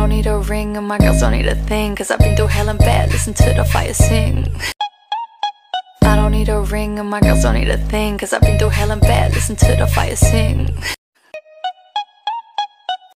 don't need a ring and my girls don't need a thing, cause I've been through hell and bad, listen to the fire sing. I don't need a ring and my girls don't need a thing, cause I've been through hell and bad, listen to the fire sing.